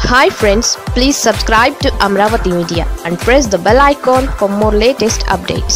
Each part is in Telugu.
Hi friends, please subscribe to Amravati Media and press the bell icon for more latest updates.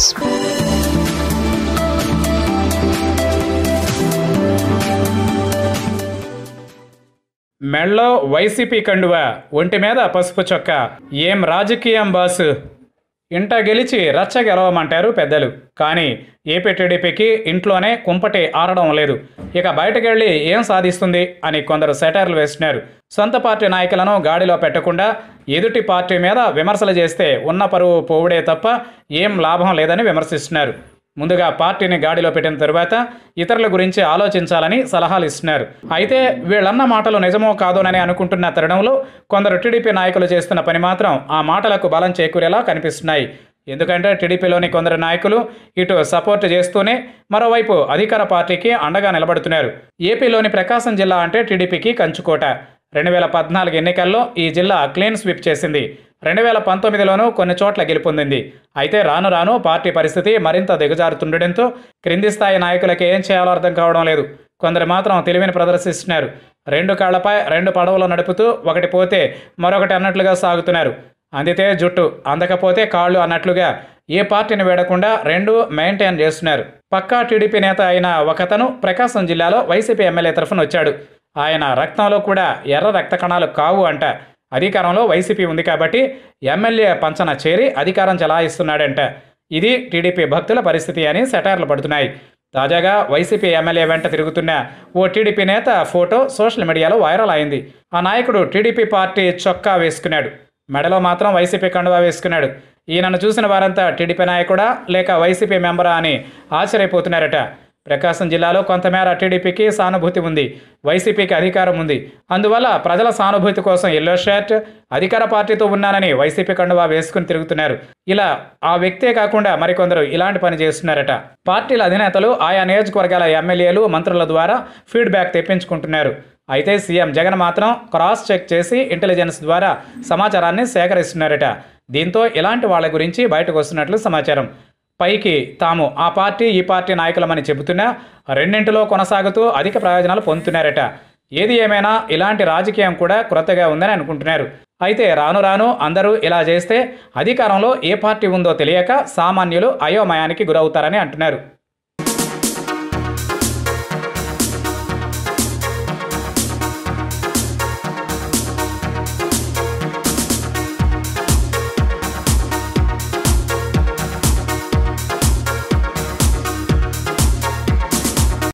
మెళ్ళో వైసీపీ కండువా, ఒంటి మీద పసుపు చొక్క. ఏం రాజకీయం బాసు! ఇంట గెలిచి రచ్చ గెలవమంటారు పెద్దలు. కానీ ఏపీ టీడీపీకి ఇంట్లోనే కుంపటి ఆరడం లేదు. ఇక బయటకెళ్ళి ఏం సాధిస్తుంది అని కొందరు సెటైర్లు వేస్తున్నారు. సొంత పార్టీ నాయకులను గాడిలో పెట్టకుండా ఎదుటి పార్టీ మీద విమర్శలు చేస్తే ఉన్న పరువు పోవుడే తప్ప ఏం లాభం లేదని విమర్శిస్తున్నారు. ముందుగా పార్టీని గాడిలో పెట్టిన తరువాత ఇతరుల గురించి ఆలోచించాలని సలహాలు ఇస్తున్నారు. అయితే వీళ్ళన్న మాటలు నిజమో కాదోనని అనుకుంటున్న తరుణంలో కొందరు టీడీపీ నాయకులు చేస్తున్న పని మాత్రం ఆ మాటలకు బలం చేకూరేలా కనిపిస్తున్నాయి. ఎందుకంటే టీడీపీలోని కొందరు నాయకులు ఇటు సపోర్ట్ చేస్తూనే మరోవైపు అధికార పార్టీకి అండగా నిలబడుతున్నారు. ఏపీలోని ప్రకాశం జిల్లా అంటే టీడీపీకి కంచుకోట. 2014 ఎన్నికల్లో ఈ జిల్లా క్లీన్ స్వీప్ చేసింది. 2019లోనూ కొన్ని చోట్ల గెలుపొందింది. అయితే రాను రాను పార్టీ పరిస్థితి మరింత దిగజారుతుండటంతో క్రింది స్థాయి నాయకులకి ఏం చేయాలో అర్థం కావడం లేదు. కొందరు మాత్రం తెలివిని ప్రదర్శిస్తున్నారు. 2 కాళ్లపై 2 పడవలు నడుపుతూ ఒకటి పోతే మరొకటి అన్నట్లుగా సాగుతున్నారు. అందితే జుట్టు, అందకపోతే కాళ్ళు అన్నట్లుగా ఏ పార్టీని వేడకుండా 2 మెయింటైన్ చేస్తున్నారు. పక్కా టీడీపీ నేత అయిన ఒకతను ప్రకాశం జిల్లాలో వైసీపీ ఎమ్మెల్యే తరఫున వచ్చాడు. ఆయన రక్తంలో కూడా ఎర్ర రక్త కణాలు కావు అంట. అధికారంలో వైసీపీ ఉంది కాబట్టి ఎమ్మెల్యే పంచన చేరి అధికారం చలాయిస్తున్నాడంట. ఇది టీడీపీ భక్తుల పరిస్థితి అని సెటైర్లు పడుతున్నాయి. తాజాగా వైసీపీ ఎమ్మెల్యే వెంట తిరుగుతున్న ఓ టీడీపీ నేత ఫోటో సోషల్ మీడియాలో వైరల్ అయింది. ఆ నాయకుడు టీడీపీ పార్టీ చొక్కా వేసుకున్నాడు. మెడలో మాత్రం వైసీపీ కండువా వేసుకున్నాడు. ఈయనను చూసిన వారంతా టీడీపీ నాయకుడా లేక వైసీపీ మెంబరా అని ఆశ్చర్యపోతున్నారట. ప్రకాశం జిల్లాలో కొంతమేర టీడీపీకి సానుభూతి ఉంది, వైసీపీకి అధికారం ఉంది. అందువల్ల ప్రజల సానుభూతి కోసం ఎల్లో షర్ట్, అధికార పార్టీతో ఉన్నానని వైసీపీ కండువా వేసుకుని తిరుగుతున్నారు. ఇలా ఆ వ్యక్తే కాకుండా మరికొందరు ఇలాంటి పని చేస్తున్నారట. పార్టీల అధినేతలు ఆయా నియోజకవర్గాల ఎమ్మెల్యేలు, మంత్రుల ద్వారా ఫీడ్బ్యాక్ తెప్పించుకుంటున్నారు. అయితే సీఎం జగన్ మాత్రం క్రాస్ చెక్ చేసి ఇంటెలిజెన్స్ ద్వారా సమాచారాన్ని సేకరిస్తున్నారట. దీంతో ఇలాంటి వాళ్ళ గురించి బయటకు వస్తున్నట్లు సమాచారం. పైకి తాము ఆ పార్టీ ఈ పార్టీ నాయకులమని చెబుతున్నా రెండింటిలో కొనసాగుతూ అధిక ప్రయోజనాలు పొందుతున్నారట. ఏది ఏమైనా ఇలాంటి రాజకీయం కూడా క్రొత్తగా ఉందని అనుకుంటున్నారు. అయితే రాను రాను అందరూ ఇలా చేస్తే అధికారంలో ఏ పార్టీ ఉందో తెలియక సామాన్యులు అయోమయానికి గురవుతారని అంటున్నారు.